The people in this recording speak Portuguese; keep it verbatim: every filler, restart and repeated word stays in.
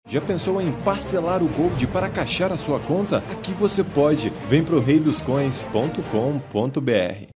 Já pensou em parcelar o Gold para caixar a sua conta? Aqui você pode. Vem pro rei dos coins ponto com ponto br.